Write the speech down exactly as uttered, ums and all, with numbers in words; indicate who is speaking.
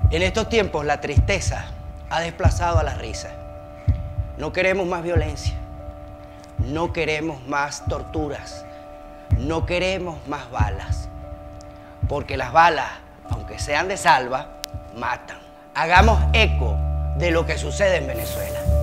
Speaker 1: En estos tiempos la tristeza ha desplazado a la risa. No queremos más violencia, no queremos más torturas, no queremos más balas, porque las balas, aunque sean de salva, matan. Hagamos eco de lo que sucede en Venezuela.